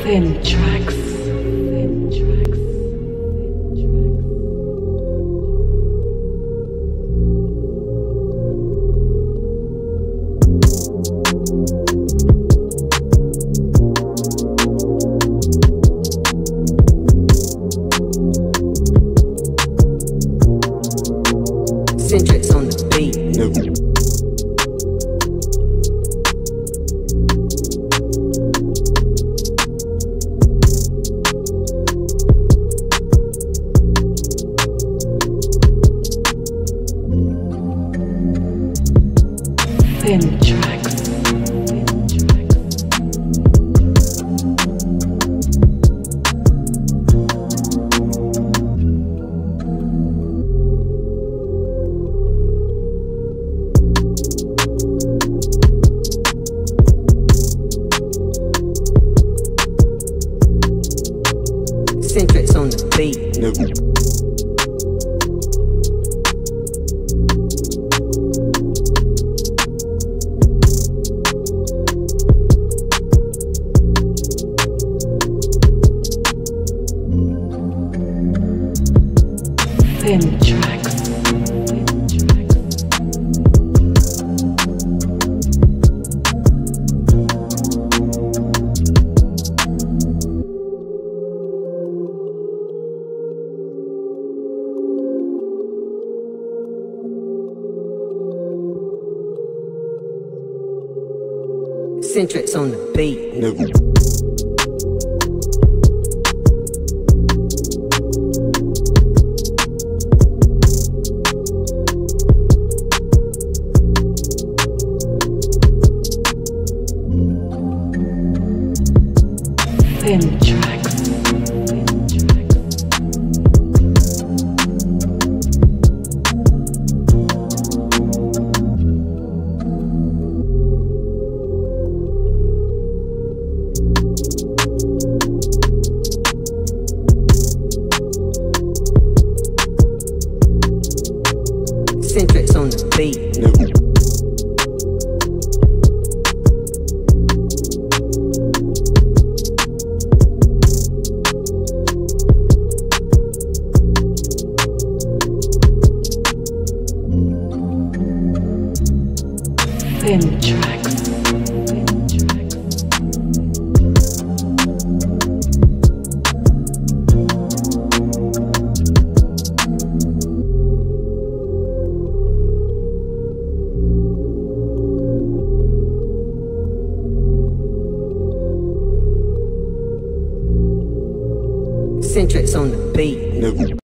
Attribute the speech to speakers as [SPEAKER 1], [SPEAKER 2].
[SPEAKER 1] Thin tracks. Thin tracks.
[SPEAKER 2] Centrics on the beat.
[SPEAKER 1] Thin tracks.
[SPEAKER 2] Centrics on the beat.
[SPEAKER 1] Thin tracks.
[SPEAKER 2] Centrics on the beat.
[SPEAKER 1] Thin tracks.
[SPEAKER 2] Centrics on the beat.
[SPEAKER 1] Thin tracks.
[SPEAKER 2] Centrics on the beat.